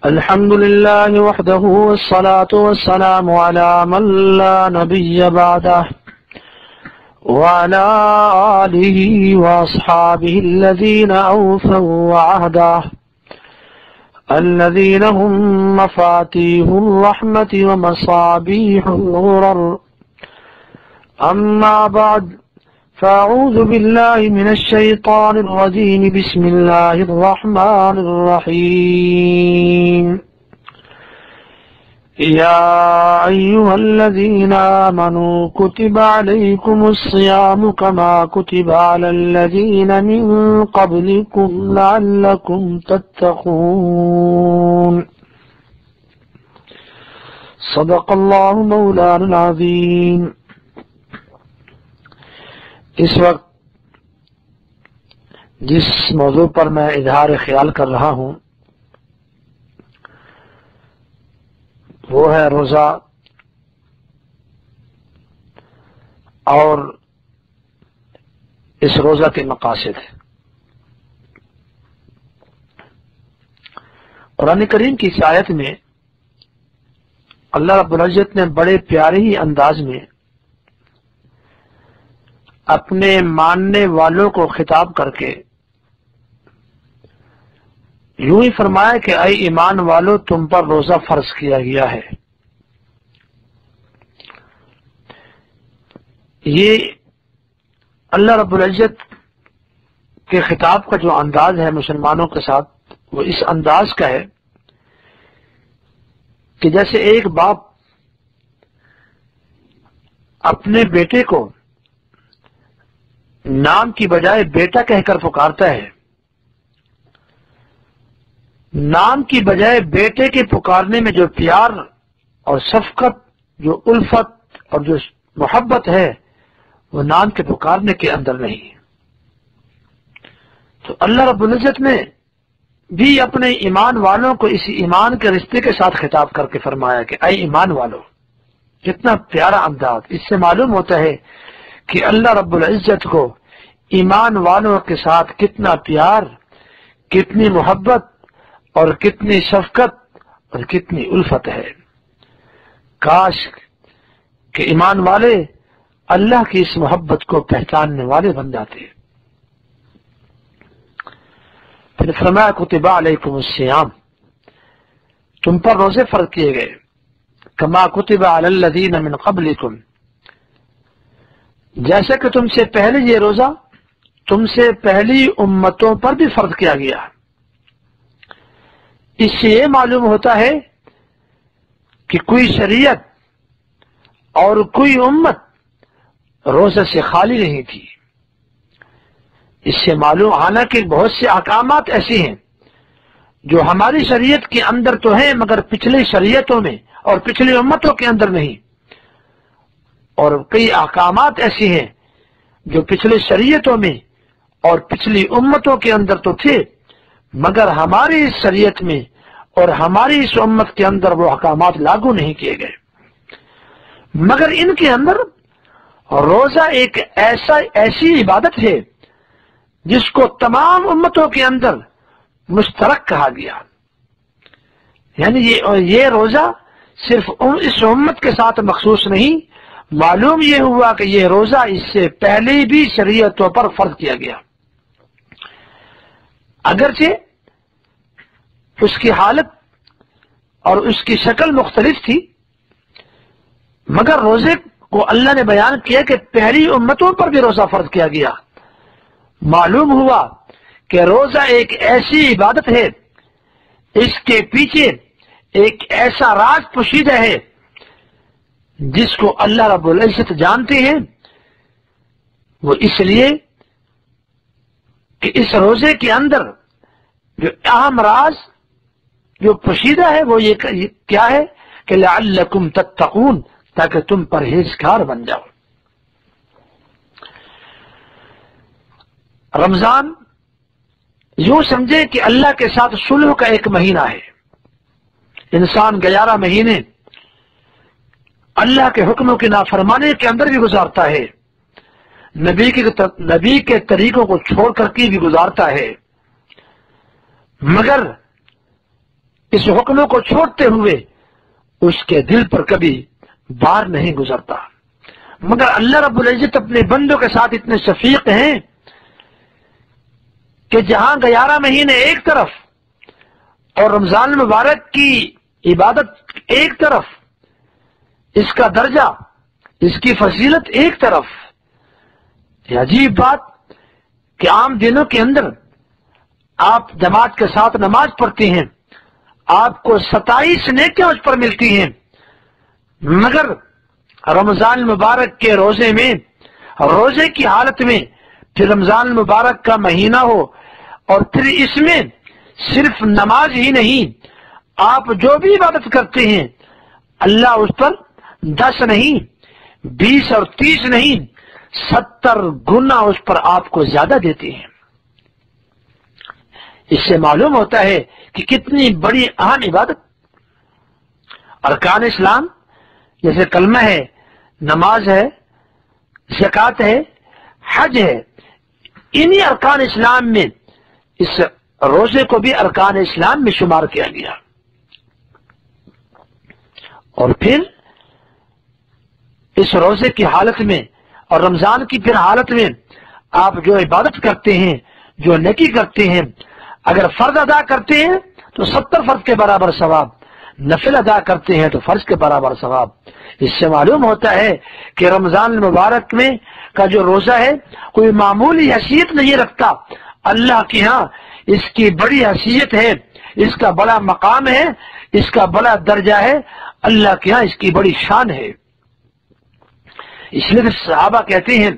الحمد لله وحده والصلاة والسلام على من لا نبي بعده وعلى آله وأصحابه الذين أوفوا عهده الذين هم مفاتيح الرحمة ومصابيح الغرر. أما بعد، فأعوذ بالله من الشيطان الرجيم. بسم الله الرحمن الرحيم. يا أيها الذين آمنوا كتب عليكم الصيام كما كتب على الذين من قبلكم لعلكم تتقون. صدق الله مولانا العظيم. اس وقت جس موضوع پر میں اظہار خیال کر رہا ہوں وہ ہے روزہ اور اس روزہ کے مقاصد. قرآن کریم کی اس آیت میں اللہ رب العزت نے بڑے پیارے ہی انداز میں اپنے ماننے والوں کو خطاب کر کے یوں ہی فرمایا کہ اے ایمان والو تم پر روزہ فرض کیا گیا ہے. یہ اللہ رب العزت کے خطاب کا جو انداز ہے مسلمانوں کے ساتھ وہ اس انداز کا ہے کہ جیسے ایک باپ اپنے بیٹے کو نام کی بجائے بیٹا کہہ کر پکارتا ہے. نام کی بجائے بیٹے کے پکارنے میں جو پیار اور شفقت، جو الفت اور جو محبت ہے وہ نام کے پکارنے کے اندر نہیں. تو اللہ رب العزت نے بھی اپنے ایمان والوں کو اس ایمان کے رشتے کے ساتھ خطاب کر کے فرمایا کہ اے ایمان والو. کتنا پیارا انداز. اس سے معلوم ہوتا ہے کہ اللہ رب العزت کو ایمان والوں کے ساتھ کتنا پیار، کتنی محبت اور کتنی شفقت اور کتنی الفت ہے. کاش کہ ایمان والے اللہ کی اس محبت کو پہچاننے والے بن جاتے. پھر فرمایا کتب علیکم الصیام، تم پر روزے فرض کیے گئے. کما کتب علی الذین من قبلکم، جیسے کہ تم سے پہلے یہ روزہ تم سے پہلی امتوں پر بھی فرض کیا گیا. اس سے یہ معلوم ہوتا ہے کہ کوئی شریعت اور کوئی امت روزے سے خالی نہیں تھی. اس سے معلوم، حالانکہ بہت سے احکامات ایسے ہیں جو ہماری شریعت کے اندر تو ہیں مگر پچھلی شریعتوں میں اور پچھلی امتوں کے اندر نہیں، اور کئی احکامات ایسے ہیں جو پچھلی شریعتوں میں اور پچھلی امتوں کے اندر تو تھے مگر ہماری اس شریعت میں اور ہماری اس امت کے اندر وہ احکامات لاگو نہیں کیے گئے. مگر ان کے اندر روزہ ایک ایسی عبادت ہے جس کو تمام امتوں کے اندر مشترک کہا گیا. یعنی یہ روزہ صرف اس امت کے ساتھ مخصوص نہیں، معلوم یہ ہوا کہ یہ روزہ اس سے پہلے بھی شریعتوں پر فرض کیا گیا. اگرچہ اس کی حالت اور اس کی شکل مختلف تھی مگر روزے کو اللہ نے بیان کیا کہ پہلی امتوں پر بھی روزہ فرض کیا گیا. معلوم ہوا کہ روزہ ایک ایسی عبادت ہے، اس کے پیچھے ایک ایسا راز پوشیدہ ہے جس کو اللہ رب العزت جانتے ہیں. وہ اس لیے کہ اس روزے کے اندر جو اہم راز جو پوشیدہ ہے وہ یہ کیا ہے کہ لعلکم تتقون، تاکہ تم پرہیزگار بن جاؤ. رمضان یوں سمجھے کہ اللہ کے ساتھ صلح کا ایک مہینہ ہے. انسان 11 مہینے اللہ کے حکموں کی نافرمانی کے اندر بھی گزارتا ہے، نبی کے طریقوں کو چھوڑ کر کے بھی گزارتا ہے، مگر اس حکم کو چھوڑتے ہوئے اس کے دل پر کبھی بار نہیں گزرتا. مگر اللہ رب العزت اپنے بندوں کے ساتھ اتنے شفیق ہیں کہ جہاں 11 مہینے ایک طرف اور رمضان المبارک کی عبادت ایک طرف، اس کا درجہ، اس کی فضیلت ایک طرف. یہ عجیب بات کہ عام دنوں کے اندر آپ جماعت کے ساتھ نماز پڑھتے ہیں، آپ کو 27 نیکیاں اس پر ملتی ہیں، مگر رمضان المبارک کے روزے میں، روزے کی حالت میں، پھر رمضان المبارک کا مہینہ ہو اور پھر اس میں صرف نماز ہی نہیں، آپ جو بھی عبادت کرتے ہیں اللہ اس پر 10 نہیں، 20 اور 30 نہیں، 70 گنا اس پر آپ کو زیادہ دیتے ہیں. اس سے معلوم ہوتا ہے کہ کتنی بڑی اہم عبادت. ارکان اسلام جیسے کلمہ ہے، نماز ہے، زکوٰۃ ہے، حج ہے، انہی ارکان اسلام میں اس روزے کو بھی ارکان اسلام میں شمار کیا گیا. اور پھر اس روزے کی حالت میں اور رمضان کی پھر حالت میں آپ جو عبادت کرتے ہیں، جو نیکی کرتے ہیں، اگر فرض ادا کرتے ہیں تو 70 فرض کے برابر ثواب، نفل ادا کرتے ہیں تو فرض کے برابر ثواب. اس سے معلوم ہوتا ہے کہ رمضان المبارک میں کا جو روزہ ہے کوئی معمولی حیثیت نہیں رکھتا. اللہ کے ہاں اس کی بڑی حیثیت ہے، اس کا بڑا مقام ہے، اس کا بڑا درجہ ہے، اللہ کے ہاں اس کی بڑی شان ہے. اس لیے صحابہ کہتے ہیں،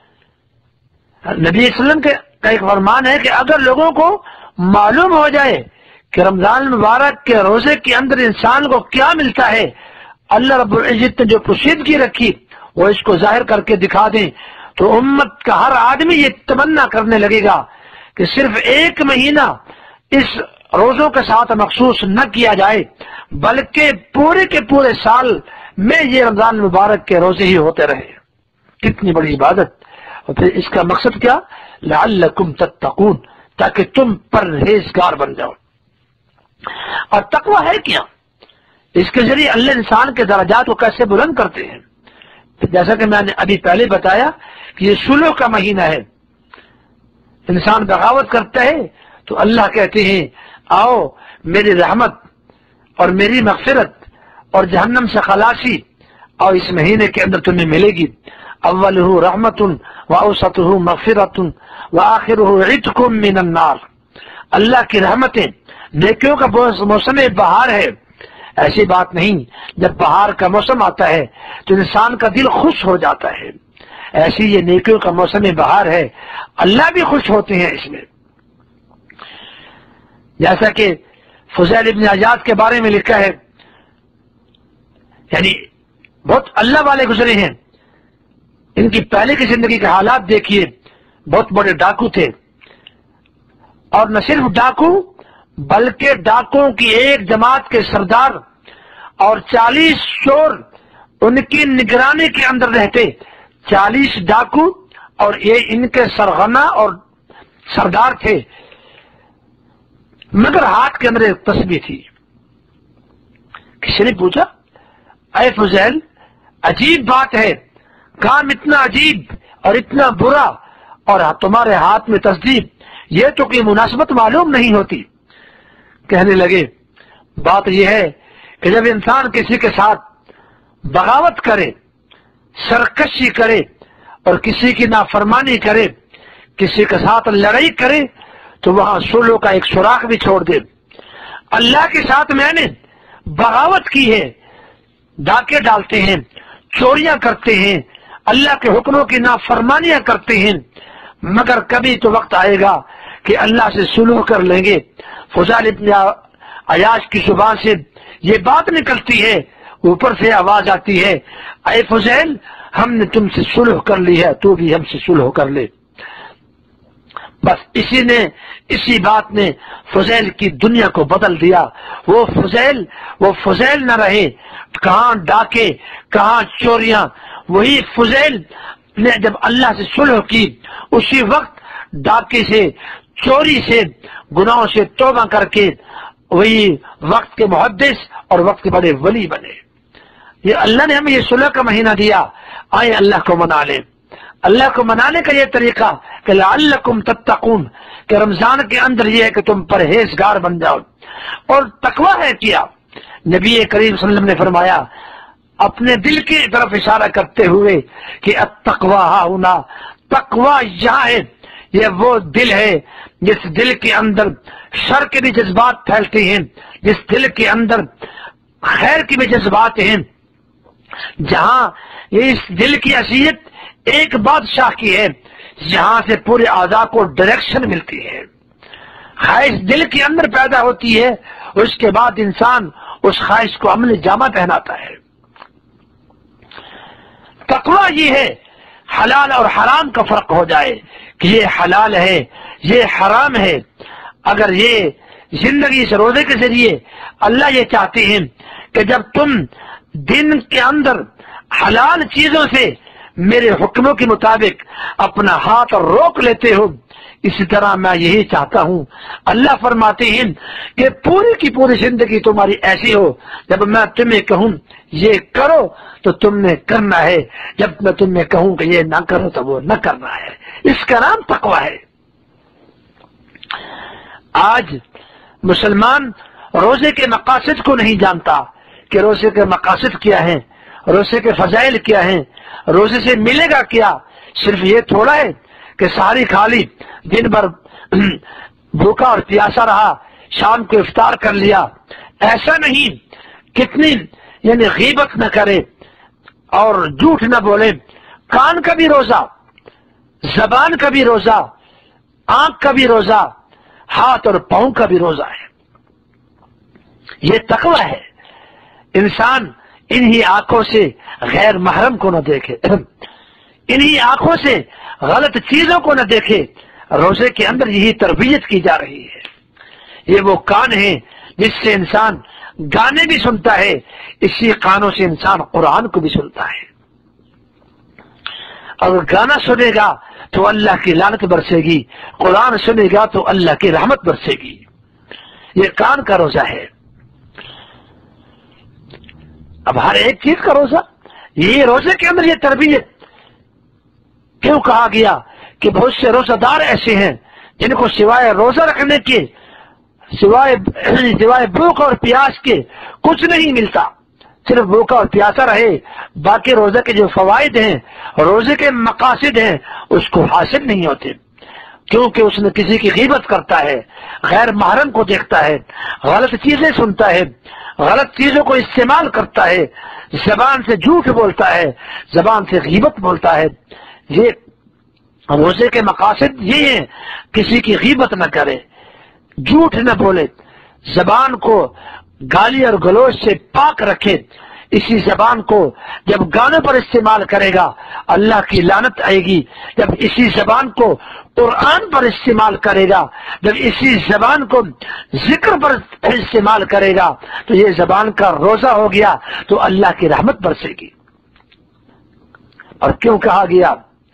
نبی صلی اللہ علیہ وسلم کا ایک فرمان ہے کہ اگر لوگوں کو معلوم ہو جائے کہ رمضان المبارک کے روزے کے اندر انسان کو کیا ملتا ہے، اللہ رب العزت نے جو پوشیدگی رکھی وہ اس کو ظاہر کر کے دکھا دیں، تو امت کا ہر آدمی یہ تمنا کرنے لگے گا کہ صرف ایک مہینہ اس روزوں کے ساتھ مخصوص نہ کیا جائے بلکہ پورے کے پورے سال میں یہ رمضان المبارک کے روزے ہی ہوتے رہے. کتنی بڑی عبادت. اور پھر اس کا مقصد کیا؟ لعلکم تتقون، تاکہ تم پرہیزگار بن جاؤ. اور تقوی ہے کیا؟ اس کے ذریعے اللہ انسان کے درجات کو کیسے بلند کرتے ہیں. جیسا کہ میں نے ابھی پہلے بتایا کہ یہ صلح کا مہینہ ہے. انسان بغاوت کرتا ہے تو اللہ کہتے ہیں آؤ میری رحمت اور میری مغفرت اور جہنم سے خلاصی اور اس مہینے کے اندر تمہیں ملے گی. اولہ رحمت واوسطہ مغفرت وآخرہ عتق من النار. اللہ کی رحمتیں، نیکیوں کا موسم بہار ہے. ایسی بات نہیں، جب بہار کا موسم آتا ہے تو انسان کا دل خوش ہو جاتا ہے. ایسی یہ نیکیوں کا موسم بہار ہے، اللہ بھی خوش ہوتے ہیں اس میں. جیسا کہ فضیل ابن عیاض کے بارے میں لکھا ہے، یعنی بہت اللہ والے گزرے ہیں. ان کی پہلے کی زندگی کے حالات دیکھیے. بہت بڑے ڈاکو تھے، اور نہ صرف ڈاکو بلکہ ڈاکوں کی ایک جماعت کے سردار اور 40 چور ان کی نگرانی کے اندر رہتے. 40 ڈاکو اور یہ ان کے سرغنہ اور سردار تھے. مگر ہاتھ کے اندر ایک تسبیح تھی. کسی نے پوچھا اے فضیل، عجیب بات ہے، کام اتنا عجیب اور اتنا برا اور تمہارے ہاتھ میں تسبیح، یہ تو کوئی مناسبت معلوم نہیں ہوتی. کہنے لگے بات یہ ہے کہ جب انسان کسی کے ساتھ بغاوت کرے، سرکشی کرے اور کسی کی نافرمانی کرے، کسی کے ساتھ لڑائی کرے تو وہاں صلح کا ایک سوراخ بھی چھوڑ دے. اللہ کے ساتھ میں نے بغاوت کی ہے، ڈاکے ڈالتے ہیں، چوریاں کرتے ہیں، اللہ کے حکموں کی نافرمانیاں کرتے ہیں، مگر کبھی تو وقت آئے گا کہ اللہ سے صلح کر لیں گے. فضیل ابن عیاض کی زبان سے یہ بات نکلتی ہے، اوپر سے آواز آتی ہے اے فضیل، ہم نے تم سے صلح کر لی ہے، تو بھی ہم سے صلح کر لے. بس اسی بات نے فضیل کی دنیا کو بدل دیا. وہ فضیل نہ رہے، کہاں ڈاکے، کہاں چوریاں. وہی فضیل نے جب اللہ سے صلح کی، اسی وقت ڈاکے سے، چوری سے، گناہوں سے توبہ کر کے وہی وقت کے محدث اور وقت کے بڑے ولی بنے۔ یہ اللہ نے ہمیں یہ صلح کا مہینہ دیا، آئے اللہ کو منا لیں۔ اللہ کو منانے کا یہ طریقہ کہ لعلکم تتقون، کہ رمضان کے اندر یہ ہے کہ تم پرہیزگار بن جاؤ، اور تقویٰ ہے کیا؟ نبی کریم صلی اللہ علیہ وسلم نے فرمایا اپنے دل کی طرف اشارہ کرتے ہوئے کہ التقویٰ ہاہنا، تقویٰ یہاں ہے، یہ وہ دل ہے جس دل کے اندر شر کے بھی جذبات پھیلتے ہیں، جس دل کے اندر خیر کے بھی جذبات ہیں، جہاں یہ اس دل کی حیثیت ایک بادشاہ کی ہے، جہاں سے پورے اعضاء کو ڈائریکشن ملتی ہے، خواہش دل کے اندر پیدا ہوتی ہے، اس کے بعد انسان اس خواہش کو عمل جامہ پہناتا ہے۔ تقویٰ یہ ہے حلال اور حرام کا فرق ہو جائے کہ یہ حلال ہے، یہ حرام ہے۔ اگر یہ زندگی سے روزے کے ذریعے اللہ یہ چاہتے ہیں کہ جب تم دن کے اندر حلال چیزوں سے میرے حکموں کے مطابق اپنا ہاتھ روک لیتے ہو، اسی طرح میں یہی چاہتا ہوں۔ اللہ فرماتے ہیں کہ پوری کی پوری زندگی تمہاری ایسی ہو، جب میں تمہیں کہوں یہ کرو تو تم نے کرنا ہے، جب میں تمہیں کہوں کہ یہ نہ کرو تو وہ نہ کرنا ہے۔ اس کا نام تقویٰ ہے۔ آج مسلمان روزے کے مقاصد کو نہیں جانتا کہ روزے کے مقاصد کیا ہیں، روزے کے فضائل کیا ہیں، روزے سے ملے گا کیا۔ صرف یہ تھوڑا ہے کہ ساری کھالی، دن بھر بھوکا اور پیاسا رہا، شام کو افطار کر لیا، ایسا نہیں۔ کتنی یعنی غیبت نہ کرے اور جھوٹ نہ بولے، کان کا بھی روزہ، زبان کا بھی روزہ، آنکھ کا بھی روزہ، ہاتھ اور پاؤں کا بھی روزہ ہے۔ یہ تقویٰ ہے۔ انسان انہی آنکھوں سے غیر محرم کو نہ دیکھے، انہی آنکھوں سے غلط چیزوں کو نہ دیکھے۔ روزے کے اندر یہی تربیت کی جا رہی ہے۔ یہ وہ کان ہے جس سے انسان گانے بھی سنتا ہے، اسی کانوں سے انسان قرآن کو بھی سنتا ہے۔ اگر گانا سنے گا تو اللہ کی لعنت برسے گی، قرآن سنے گا تو اللہ کی رحمت برسے گی۔ یہ کان کا روزہ ہے۔ اب ہر ایک چیز کا روزہ، یہ روزے کے اندر یہ تربیت کیوں کہا گیا کہ بہت سے روزہ دار ایسے ہیں جن کو سوائے روزہ رکھنے کے، سوائے بھوک اور پیاس کے کچھ نہیں ملتا، صرف بھوکا اور پیاسا رہے، باقی روزے کے جو فوائد ہیں، روزے کے مقاصد ہیں، اس کو حاصل نہیں ہوتے، کیونکہ اس نے کسی کی غیبت کرتا ہے، غیر محرم کو دیکھتا ہے، غلط چیزیں سنتا ہے، غلط چیزوں کو استعمال کرتا ہے، زبان سے جھوٹ بولتا ہے، زبان سے غیبت بولتا ہے۔ یہ روزے کے مقاصد یہ ہیں، کسی کی غیبت نہ کرے، جھوٹ نہ بولے، زبان کو گالی اور گلوچ سے پاک رکھے۔ اسی زبان کو جب گانوں پر استعمال کرے گا اللہ کی لعنت آئے گی، جب اسی زبان کو قرآن پر استعمال کرے گا، جب اسی زبان کو ذکر پر استعمال کرے گا تو یہ زبان کا روزہ ہو گیا تو اللہ کی رحمت برسے گی۔ اور کیوں کہا گیا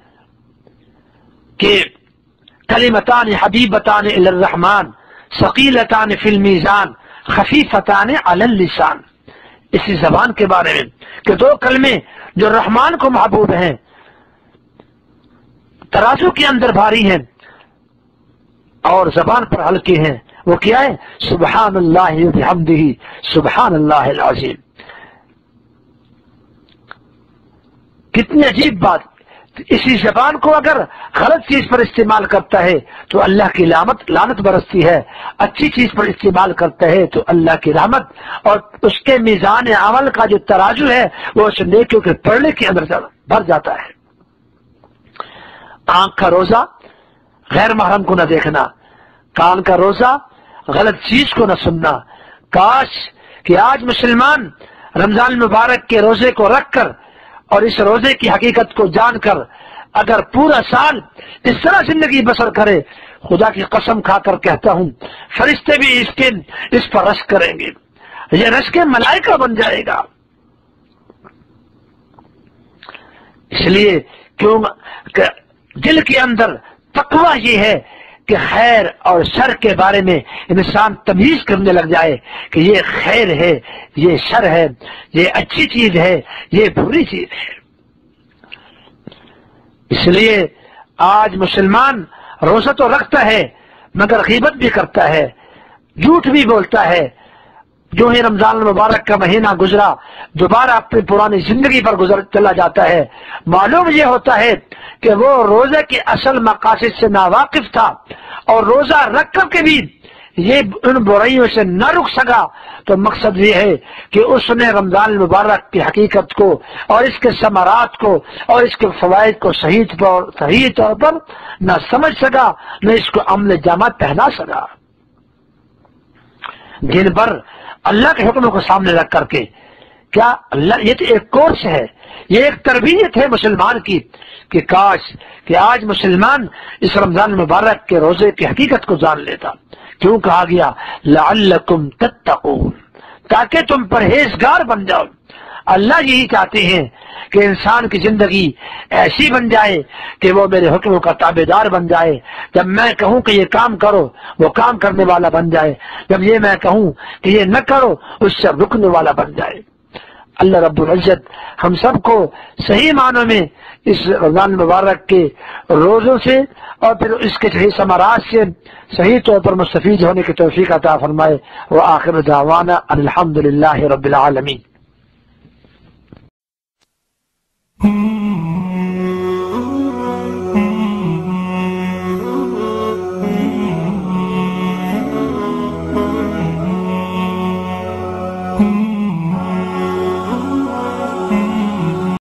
کہ کلمتان حبیبتان الی الرحمن ثقیلتان فی المیزان خفیفتان علی اللسان، اسی زبان کے بارے میں کہ دو کلمے جو رحمان کو محبوب ہیں، ترازو کے اندر بھاری ہیں اور زبان پر ہلکے ہیں، وہ کیا ہے؟ سبحان اللہ وبحمدہ سبحان اللہ العظیم۔ کتنی عجیب بات! اسی زبان کو اگر غلط چیز پر استعمال کرتا ہے تو اللہ کی لعنت برستی ہے، اچھی چیز پر استعمال کرتا ہے تو اللہ کی رحمت، اور اس کے میزان عمل کا جو ترازو ہے وہ اس نیکیوں کے پڑھنے کے اندر بھر جاتا ہے۔ آنکھ کا روزہ غیر محرم کو نہ دیکھنا، کان کا روزہ غلط چیز کو نہ سننا۔ کاش کہ آج مسلمان رمضان مبارک کے روزے کو رکھ کر اور اس روزے کی حقیقت کو جان کر اگر پورا سال اس طرح زندگی بسر کرے، خدا کی قسم کھا کر کہتا ہوں فرشتے بھی اس پر رشک کریں گے، یہ رشک ملائکہ بن جائے گا۔ اس لیے کیوں کہ دل کے اندر تقویٰ یہ ہے کہ خیر اور شر کے بارے میں انسان تمیز کرنے لگ جائے کہ یہ خیر ہے، یہ شر ہے، یہ اچھی چیز ہے، یہ بری چیز ہے۔ اس لیے آج مسلمان روزہ تو رکھتا ہے مگر غیبت بھی کرتا ہے، جھوٹ بھی بولتا ہے۔ جو ہی رمضان المبارک کا مہینہ گزرا دوبارہ اپنی پرانی زندگی پر گزر چلا جاتا ہے۔ معلوم یہ ہوتا ہے کہ وہ روزے کے اصل مقاصد سے ناواقف تھا اور روزہ رکھ کر کے بھی یہ ان برائیوں سے نہ رک سکا۔ تو مقصد یہ ہے کہ اس نے رمضان المبارک کی حقیقت کو اور اس کے ثمرات کو اور اس کے فوائد کو صحیح طور پر نہ سمجھ سکا، نہ اس کو عمل جامہ پہنا سکا۔ دن بھر اللہ کے حکموں کو سامنے رکھ کر کے کیا اللہ، یہ تو ایک کورس ہے، یہ ایک تربیت ہے مسلمان کی کہ کاش کہ آج مسلمان اس رمضان المبارک کے روزے کی حقیقت کو جان لیتا۔ کیوں کہا گیا لعلکم تتقون، تاکہ تم پرہیزگار بن جاؤ۔ اللہ یہی چاہتے ہیں کہ انسان کی زندگی ایسی بن جائے کہ وہ میرے حکموں کا تابعدار بن جائے۔ جب میں کہوں کہ یہ کام کرو وہ کام کرنے والا بن جائے، جب یہ میں کہوں کہ یہ نہ کرو اس سے رکنے والا بن جائے۔ اللہ رب العزت ہم سب کو صحیح معنوں میں اس رمضان مبارک کے روزوں سے اور پھر اس کے صحیح ثمرات سے صحیح طور پر مستفید ہونے کی توفیق عطا فرمائے۔ وآخر دعوانا ان الحمد للہ رب العالمین۔